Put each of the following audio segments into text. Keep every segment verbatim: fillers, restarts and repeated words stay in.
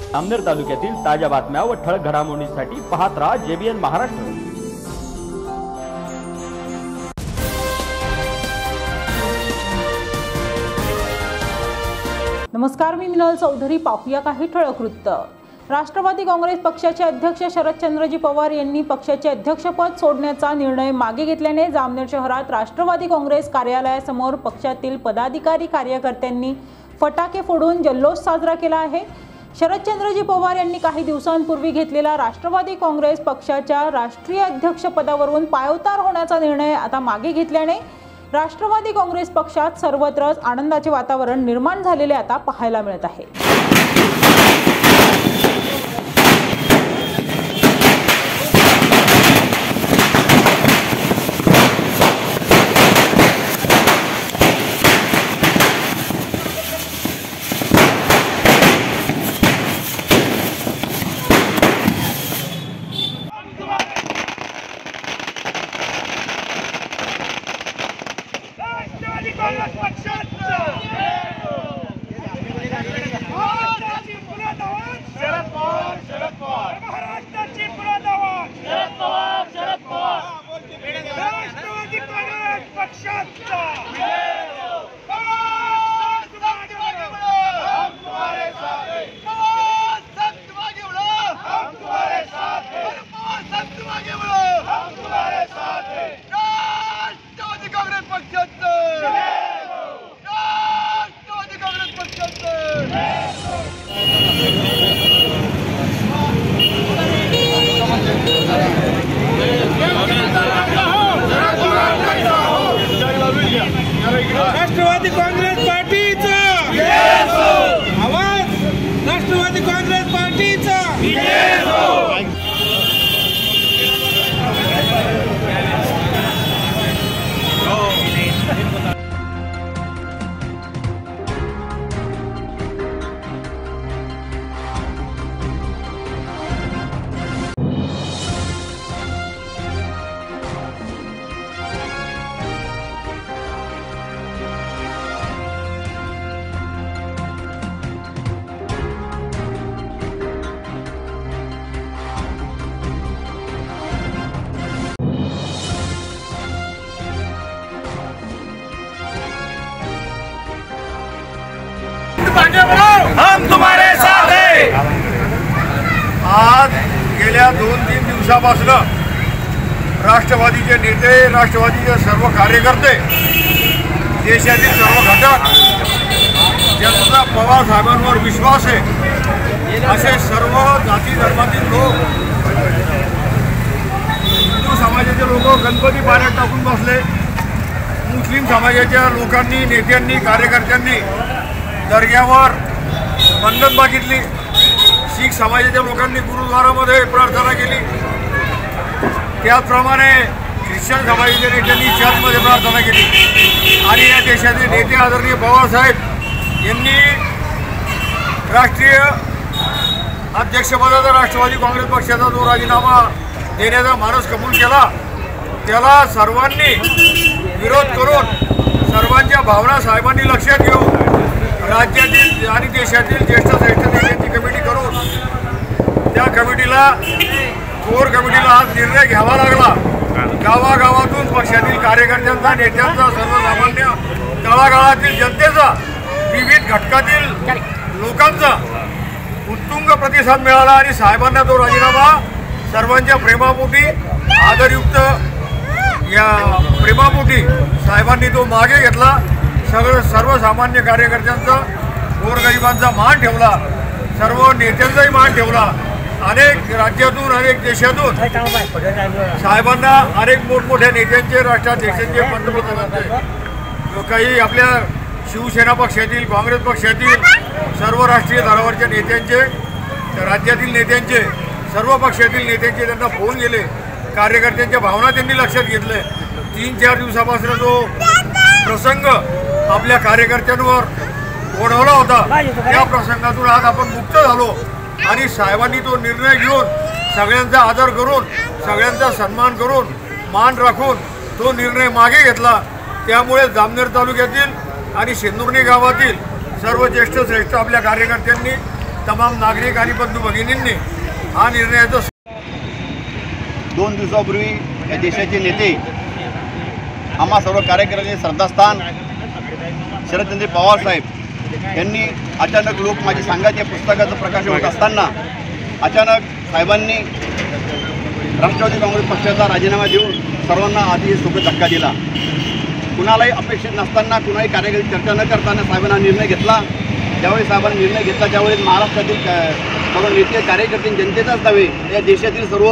जामनेर तालुक्यातील ताज्या बातम्या व ठळक घडामोडींसाठी पाहत राहा जेबीएन महाराष्ट्र। नमस्कार, मी मिनल चौधरी। पाहूया काही ठळक वृत्त। राष्ट्रवादी काँग्रेस पक्षाचे अध्यक्ष शरदचंद्रजी पवार यांनी पक्षाचे अध्यक्षपद सोडण्याचा निर्णय मागे घेतल्याने जामनेर शहरात राष्ट्रवादी काँग्रेस कार्यालयासमोर पक्षातील पदाधिकारी कार्यकर्त्यांनी फटाके फोडून जल्लोष साजरा केला आहे। शरदचंद्रजी पवार यांनी काही दिवसांपूर्वी घेतलेला राष्ट्रवादी काँग्रेस पक्षाच्या राष्ट्रीय अध्यक्षपदावरून पायउतार होण्याचा निर्णय आता मागे घेतल्याने राष्ट्रवादी काँग्रेस पक्षात सर्वत्रच आनंदाचे वातावरण निर्माण झालेले आता पाहायला मिळत आहे। राष्ट्रवादी काँग्रेस पार्टीचा आवाज, राष्ट्रवादी काँग्रेस पार्टीचा हम तुम्हारे साथ हैं। आज गेल्या दोन तीन दिवसापासून राष्ट्रवादीचे नेते, राष्ट्रवादीचे सर्व कार्यकर्ते, देशातील सर्व घटक ज्यांचा पवार साहेबांवर विश्वास आहे असे सर्व जाती धर्मातील लोक, हिंदू समाजाचे लोक गणपती पाण्यात टाकून बसले, मुस्लिम समाजाच्या लोकांनी, नेत्यांनी, कार्यकर्त्यांनी दर्ग्यावर बंधन मागितली, शीख समाजाच्या लोकांनी गुरुद्वारामध्ये प्रार्थना केली, त्याचप्रमाणे ख्रिश्चन समाजाच्या नेत्यांनी चर्चमध्ये प्रार्थना केली आणि या देशाचे नेते आदरणीय पवारसाहेब यांनी राष्ट्रीय अध्यक्षपदाचा राष्ट्रवादी काँग्रेस पक्षाचा जो राजीनामा देण्याचा मानस कबूल केला, त्याला सर्वांनी विरोध करून सर्वांच्या भावना साहेबांनी लक्षात घेऊन राज्यातील आणि देशातील ज्येष्ठ श्रेष्ठ नेत्यांची कमिटी करून त्या कमिटीला कोर कमिटीला आज निर्णय घ्यावा लागला। गावागावातून पक्षातील कार्यकर्त्यांचा, नेत्यांचा, सर्वसामान्य तळागाळातील जनतेचा, विविध घटकातील लोकांचा उत्तुंग प्रतिसाद मिळाला आणि साहेबांना तो राजीनामा सर्वांच्या प्रेमापोटी, आदरयुक्त या प्रेमापोटी साहेबांनी तो मागे घेतला। सगळं सर्वसामान्य कार्यकर्त्यांचा, गोरगरिबांचा मान ठेवला, सर्व नेत्यांचाही मान ठेवला। अनेक राज्यातून, अनेक देशातून साहेबांना अनेक मोठमोठ्या नेत्यांचे, राष्ट्राध्यक्षांचे, पंतप्रधानांचे, काही आपल्या शिवसेना पक्षातील, काँग्रेस पक्षातील, सर्व राष्ट्रीय स्तरावरच्या नेत्यांचे, राज्यातील नेत्यांचे, सर्व पक्षातील नेत्यांचे त्यांना फोन गेले, कार्यकर्त्यांच्या भावना त्यांनी लक्षात घेतले। तीन चार दिवसापासून जो प्रसंग आपल्या कार्यकर्त्यांवर ओढवला होता, त्या प्रसंगातून आज आपण मुक्त झालो आणि साहेबांनी तो निर्णय घेऊन सगळ्यांचा आदर करून, सगळ्यांचा सन्मान करून, मान राखून तो निर्णय मागे घेतला। त्यामुळे जामनेर तालुक्यातील आणि शेंदुर्णी गावातील सर्व ज्येष्ठ श्रेष्ठ आपल्या कार्यकर्त्यांनी तमाम नागरिक आणि बंधू भगिनींनी हा निर्णयाचं दोन दिवसापूर्वी या देशाचे नेते आम्हा सर्व कार्यकर्त्यांचे श्रद्धास्थान शरदचंद्र पवार साहेब यांनी अचानक लोक माझी सांगत या पुस्तकाचं प्रकाशन होत असताना अचानक साहेबांनी राष्ट्रवादी काँग्रेस पक्षाचा राजीनामा देऊन सर्वांना आधी सुखद धक्का दिला। कुणालाही अपेक्षित नसताना कुणाही कार्यकर्ते चर्चा न करताना साहेबांना निर्णय घेतला। ज्यावेळी साहेबांनी निर्णय घेतला त्यावेळेस महाराष्ट्रातील सर्व नेते कार्यकर्ते जनतेचाच नव्हे या देशातील सर्व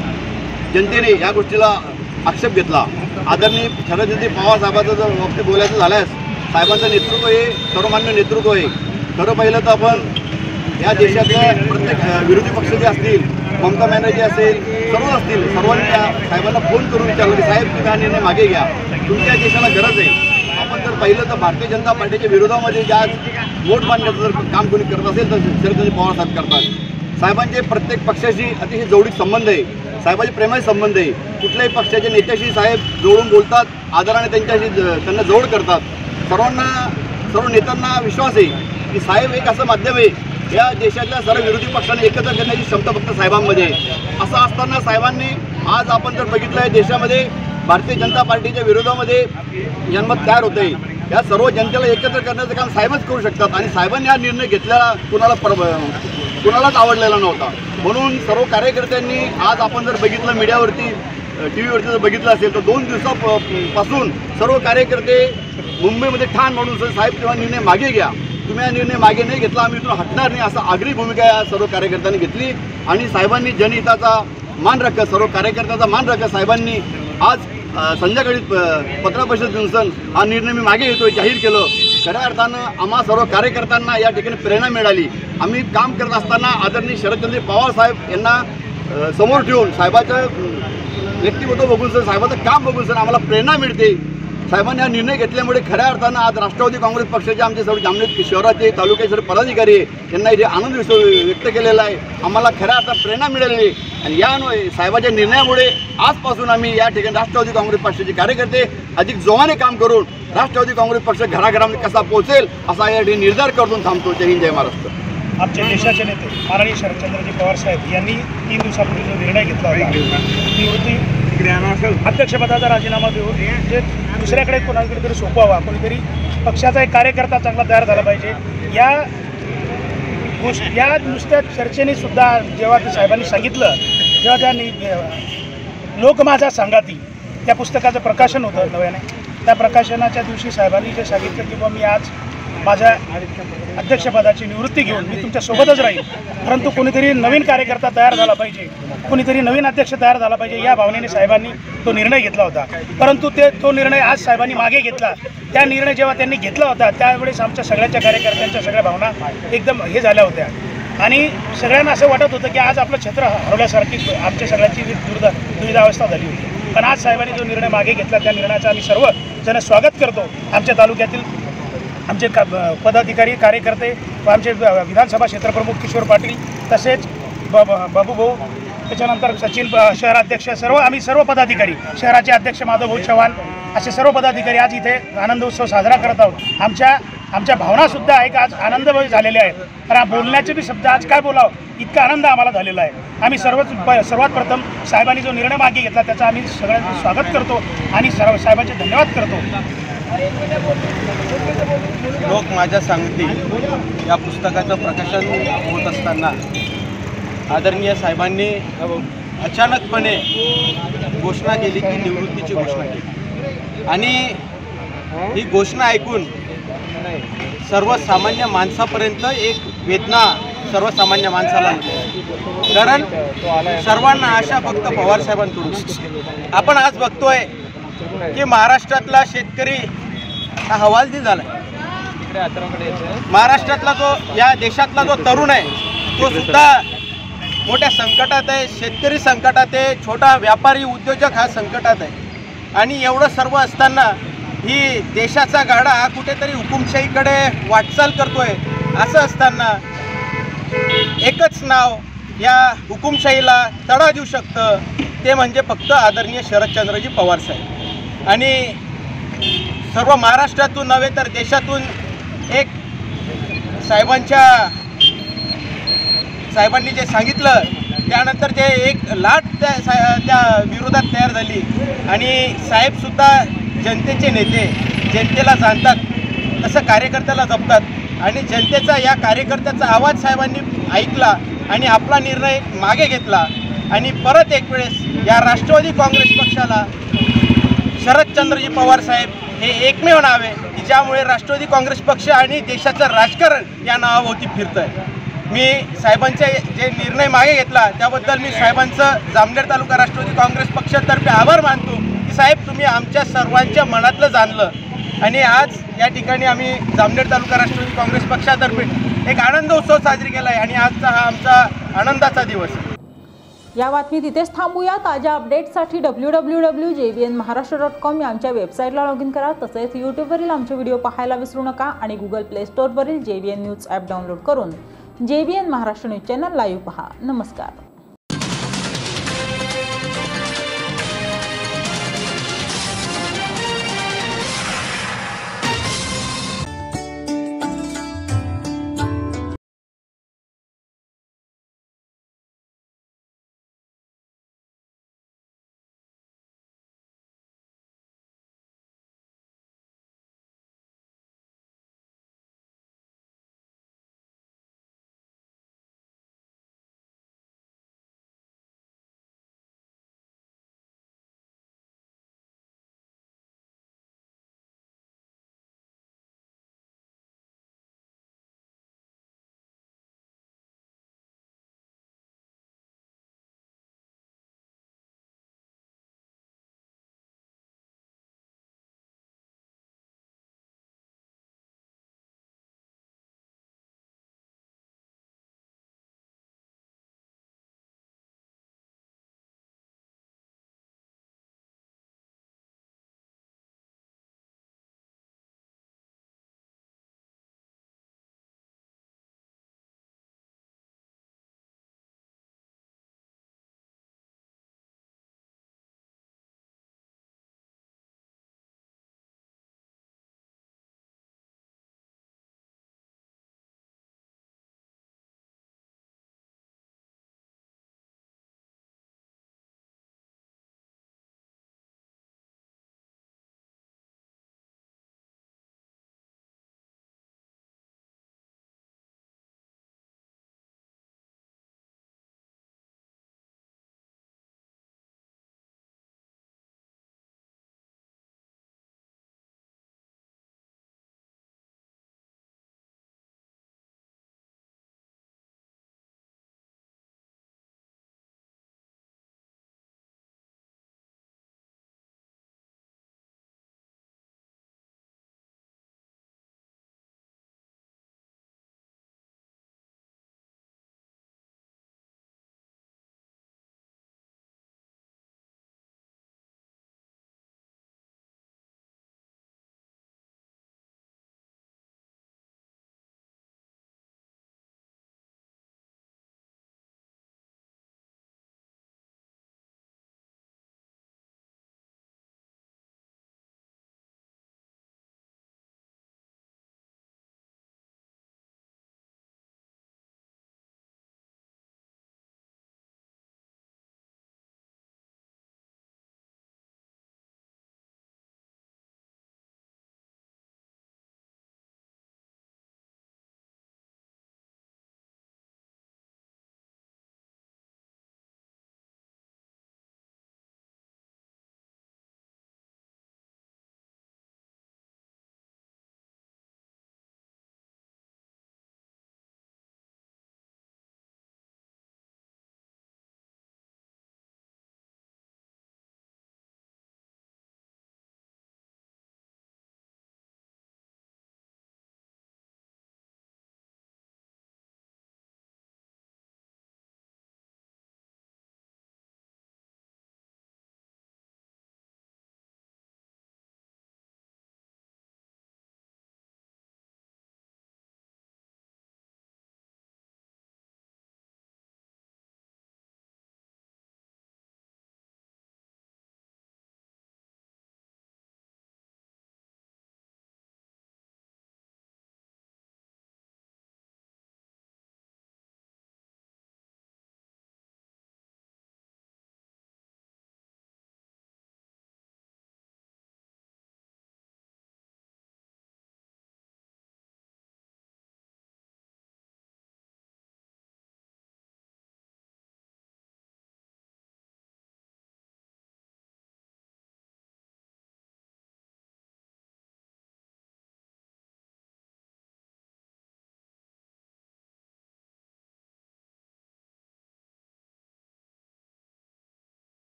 जनतेने या गोष्टीला आक्षेप घेतला। आदरणीय शरदचंद्र पवार साहेबांचं जर वक्तव्य बोलायचं झाल्यास साहेबांचं नेतृत्व हे सर्वमान्य नेतृत्व आहे। खरं पाहिलं तर आपण या देशातल्या प्रत्येक विरोधी पक्ष जे असतील, ममता बॅनर्जी असेल, सर्व असतील, सर्वांनी या साहेबांना फोन करून विचारलं की साहेब तुम्ही हा निर्णय मागे घ्या, तुमच्या देशाला गरज आहे। आपण जर पाहिलं तर भारतीय जनता पार्टीच्या विरोधामध्ये जे आज वोट बांधण्याचं जर काम कोणी करत असेल तर शरदचंद्र पवार साहेब करतात। साहेबांचे प्रत्येक पक्षाशी अतिशय जवळीक संबंध आहे, साहेबांचे प्रेमाचे संबंध आहे। कुठल्याही पक्षाच्या नेत्याशी साहेब जोडून बोलतात, आदराने त्यांच्याशी त्यांना जवळ करतात। सर्वांना सर्व नेत्यांना विश्वास आहे की साहेब एक असं माध्यम आहे या देशातल्या सर्व विरोधी पक्षांना एकत्र करण्याची क्षमता फक्त साहेबांमध्ये आहे। असं असताना साहेबांनी आज आपण जर बघितलं आहे देशामध्ये भारतीय जनता पार्टीच्या विरोधामध्ये जनमत तयार होत आहे। या सर्व जनतेला एकत्र करण्याचं काम साहेबच करू शकतात आणि साहेबांनी हा निर्णय घेतलेला कुणाला पर कुणालाच आवडलेला नव्हता। म्हणून सर्व कार्यकर्त्यांनी आज आपण जर बघितलं मीडियावरती टी व्हीवरती जर बघितलं असेल तर दोन दिवसापासून सर्व कार्यकर्ते मुंबईमध्ये ठाण म्हणून साहेब तेव्हा निर्णय मागे घ्या, तुम्ही हा निर्णय मागे नाही घेतला आम्ही इथून हटणार नाही असं आग्रही भूमिका या सर्व कार्यकर्त्यांनी घेतली आणि साहेबांनी जनहिताचा मान राखत सर्व कार्यकर्त्याचा मान राखत साहेबांनी आज संध्याकाळी पत्रकार परिषद घेऊन हा निर्णय मी मागे घेतोय जाहीर केलं। खऱ्या अर्थानं आम्हा सर्व कार्यकर्त्यांना या ठिकाणी प्रेरणा मिळाली। आम्ही काम करत असताना आदरणीय शरदचंद्र पवार साहेब यांना समोर ठेवून साहेबाचं व्यक्तिमत्व बघून सर साहेबाचं काम बघून सर आम्हाला प्रेरणा मिळते। साहेबांनी हा निर्णय घेतल्यामुळे खऱ्या अर्थानं आज राष्ट्रवादी काँग्रेस पक्षाचे आमचे सर्व जामनेर शहराचे तालुक्याचे सर्व पदाधिकारी आहे त्यांना इथे आनंद व्यक्त केलेला आहे। आम्हाला खऱ्या अर्थात प्रेरणा मिळालेली आणि या साहेबांच्या निर्णयामुळे आजपासून आम्ही या ठिकाणी राष्ट्रवादी काँग्रेस पक्षाचे कार्यकर्ते अधिक जोमाने काम करून राष्ट्रवादी काँग्रेस पक्ष घराघरामध्ये कसा पोहोचेल असा या ठिकाणी निर्धार करून थांबतो। जय हिंद, जय महाराष्ट्र। आमचे देशाचे नेते माननीय शरदचंद्रजी पवार साहेब यांनी तीन दिवसापूर्वी जो निर्णय घेतला होता निवृत्ती अध्यक्षपदाचा राजीनामा देऊन जे दुसऱ्याकडे कोणाकडे तरी सोपवावा, कोणीतरी पक्षाचा एक कार्यकर्ता चांगला तयार झाला पाहिजे या गोष्ट या नुसत्या चर्चेने सुद्धा जेव्हा ते साहेबांनी सांगितलं, जेव्हा त्या लोक माझा संगाती त्या पुस्तकाचं प्रकाशन होतं नव्याने, त्या प्रकाशनाच्या दिवशी साहेबांनी जे सांगितलं की बाबा मी आज माझ्या अध्यक्षपदाची निवृत्ती घेऊन मी तुमच्यासोबतच राहील, परंतु कोणीतरी नवीन कार्यकर्ता तयार झाला पाहिजे, कोणीतरी नवीन अध्यक्ष तयार झाला पाहिजे या भावनेने साहेबांनी तो निर्णय घेतला होता। परंतु ते तो निर्णय आज साहेबांनी मागे घेतला। त्या निर्णय जेव्हा त्यांनी घेतला होता त्यावेळेस आमच्या सगळ्यांच्या कार्यकर्त्यांच्या सगळ्या भावना एकदम हे झाल्या होत्या आणि सगळ्यांना असं वाटत होतं की आज आपलं क्षेत्र हरवल्यासारखी आमच्या सगळ्यांची दुर्दा दुविधावस्था झाली होती। पण आज साहेबांनी जो निर्णय मागे घेतला त्या निर्णयाचं आम्ही सर्वजण स्वागत करतो। आमच्या तालुक्यातील आमचे का पदाधिकारी कार्यकर्ते व आमचे विधानसभा क्षेत्रप्रमुख किशोर पाटील तसेच बाबू भाऊ, त्याच्यानंतर सचिन शहराध्यक्ष, सर्व आम्ही सर्व पदाधिकारी, शहराचे अध्यक्ष माधवभाऊ चव्हाण असे सर्व पदाधिकारी आज इथे आनंद उत्सव साजरा करत आहोत। आमच्या आमच्या भावनासुद्धा एक आज आनंद झालेल्या आहेत, कारण बोलण्याचे बी शब्द आज काय बोलावं इतका आनंद आम्हाला झालेला आहे। आम्ही सर्वच सर्वात प्रथम साहेबांनी जो निर्णय मागे घेतला त्याचं आम्ही सगळ्यांचं स्वागत करतो आणि सर्व साहेबांचे धन्यवाद करतो। लोक माझ्या सांगती या पुस्तकाचं प्रकाशन होत असताना आदरणीय साहेबांनी अचानकपणे घोषणा केली की निवृत्तीची घोषणा केली आणि ही घोषणा ऐकून सर्वसामान्य माणसापर्यंत एक वेदना सर्वसामान्य माणसाला होती, कारण सर्वांना आशा फक्त पवार साहेबांकडून। आपण आज बघतोय की महाराष्ट्रातला शेतकरी हा हवालदिल झाला आहे, महाराष्ट्रातला जो या देशातला जो तरुण आहे तो सुद्धा मोठ्या संकटात आहे, शेतकरी संकटात आहे, छोटा व्यापारी उद्योजक हा संकटात आहे आणि एवढं सर्व असताना ही देशाचा गाडा हा कुठेतरी हुकुमशाहीकडे वाटचाल करतोय। असं असताना एकच नाव या हुकुमशाहीला तडा देऊ शकतं, ते म्हणजे फक्त आदरणीय शरदचंद्रजी पवार साहेब आणि सर्व महाराष्ट्रातून नव्हे तर देशातून एक साहेबांच्या साहेबांनी जे सांगितलं त्यानंतर जे एक लाट त्या सा त्या विरोधात तयार झाली आणि साहेबसुद्धा जनतेचे नेते, जनतेला जाणतात तसं कार्यकर्त्याला जपतात आणि जनतेचा या कार्यकर्त्याचा आवाज साहेबांनी ऐकला आणि आपला निर्णय मागे घेतला आणि परत एक वेळेस या राष्ट्रवादी काँग्रेस पक्षाला शरदचंद्रजी पवार साहेब हे एकमेव नाव आहे की ज्यामुळे राष्ट्रवादी काँग्रेस पक्ष आणि देशाचं राजकारण या नावाभोवती फिरतं आहे. मी साहेबांचे जे निर्णय मागे घेतला त्याबद्दल मी साहेबांचं जामनेर तालुका राष्ट्रवादी काँग्रेस पक्षातर्फे आभार मानतो की साहेब तुम्ही आमच्या सर्वांच्या मनातलं जाणलं आणि आज या ठिकाणी आम्ही जामनेर तालुका राष्ट्रवादी काँग्रेस पक्षातर्फे एक आनंद उत्सव साजरी केला आहे आणि आजचा हा आमचा आनंदाचा दिवस आहे. या बातमी तिथेच थांबूया. ताज्या अपडेट्ससाठी W W W J B N Maharashtra dot com या आमच्या वेबसाईटला लॉग इन करा. तसेच यूट्यूबवरील आमचे व्हिडिओ पाहायला विसरू नका आणि गुगल प्ले स्टोअरवरील J B N news app download करून J B N Maharashtra news channel live पहा. नमस्कार.